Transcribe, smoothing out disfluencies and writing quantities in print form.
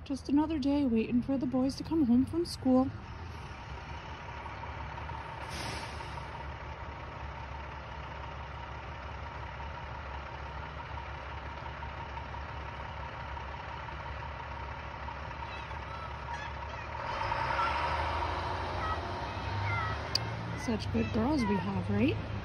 Just another day waiting for the boys to come home from school. Such good girls we have, right?